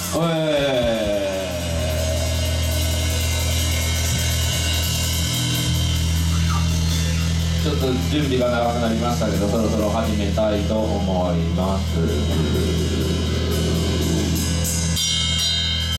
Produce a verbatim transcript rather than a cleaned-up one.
ちょっと準備が長くなりましたけど、そろそろ始めたいと思います。